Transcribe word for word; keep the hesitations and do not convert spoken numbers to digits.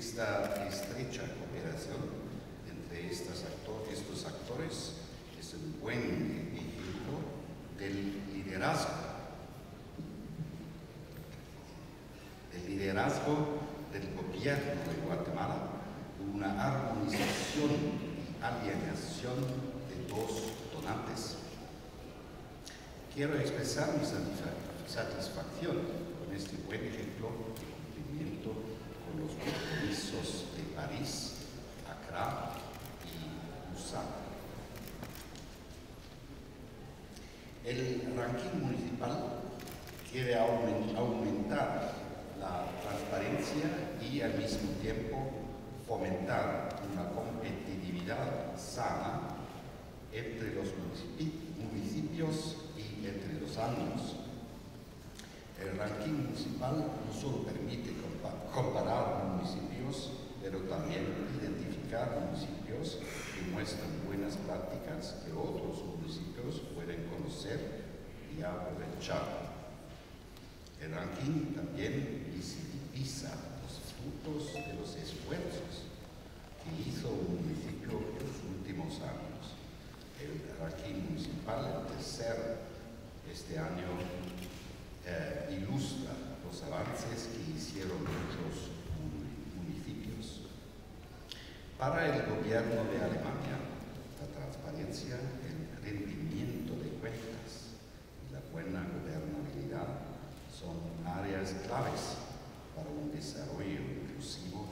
Esta estrecha cooperación entre estas actor, estos actores es un buen ejemplo del liderazgo, del liderazgo del gobierno de Guatemala, una armonización y alineación de dos donantes. Quiero expresar mi satisfacción con este buen ejemplo de cumplimiento con los compromisos de París, Accra y Busan. El ranking municipal quiere aumentar la transparencia y al mismo tiempo fomentar una competitividad sana entre los municipios y entre los años. El ranking municipal no solo permite comparar municipios, pero también identificar municipios que muestran buenas prácticas que otros municipios pueden conocer y aprovechar. El ranking también visibiliza los frutos de los esfuerzos que hizo un municipio en los últimos años. El ranking municipal, el tercero este año, eh, ilustra los avances que hicieron muchos municipios. Para el gobierno de Alemania, la transparencia, el rendimiento de cuentas y la buena gobernabilidad son áreas claves para un desarrollo inclusivo